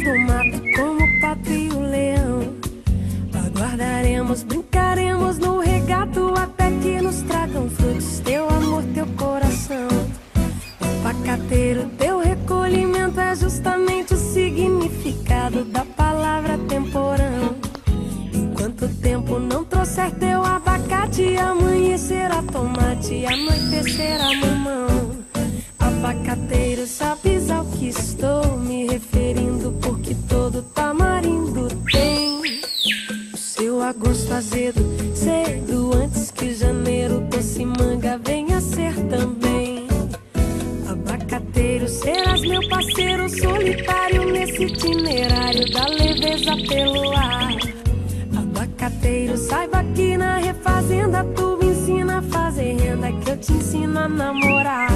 do mato como o pato e o leão. Aguardaremos, brincaremos no regato até que nos tragam frutos, teu amor, teu coração. Abacateiro, teu recolhimento é justamente o significado da palavra temporão. Enquanto o tempo não trouxer teu abacate, amanhecerá tomate, anoitecerá mamão. Abacateiro, sabes ao que estou me referindo, porque todo tamarindo tem o seu agosto azedo, cedo antes que janeiro doce manga venha a ser também. Abacateiro, serás meu parceiro solitário nesse itinerário da leveza pelo ar. Abacateiro, saiba que na refazenda tu me ensina a fazer renda, que eu te ensino a namorar.